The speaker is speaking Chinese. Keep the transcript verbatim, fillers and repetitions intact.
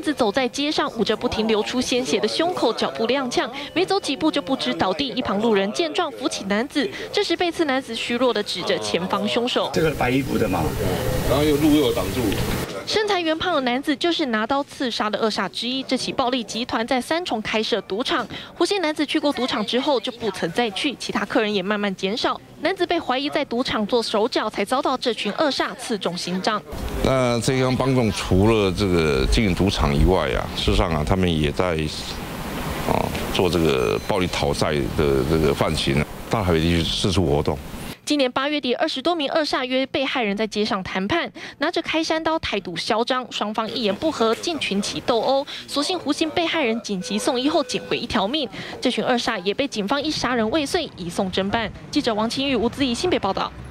男子走在街上，捂着不停流出鲜血的胸口，脚步踉跄，没走几步就不知倒地。一旁路人见状扶起男子，这时被刺男子虚弱地指着前方凶手。 这个白衣服的嘛， 然后又路又挡住。 身材圆胖的男子就是拿刀刺杀的恶煞之一。这起暴力集团在三重开设赌场，胡姓男子去过赌场之后就不曾再去，其他客人也慢慢减少。男子被怀疑在赌场做手脚，才遭到这群恶煞刺中心脏。 那这帮帮众除了这个经营赌场以外啊，事实上啊，他们也在啊做这个暴力讨债的这个犯行，大台北地区四处活动。 今年八月底，二十多名恶煞约被害人在街上谈判，拿着开山刀态度嚣张，双方一言不合，进群起斗殴。所幸胡姓被害人紧急送医后捡回一条命，这群恶煞也被警方以杀人未遂移送侦办。记者王清玉、吴子怡新北报道。